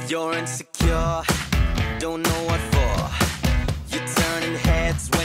You're insecure, don't know what for. You're turning heads when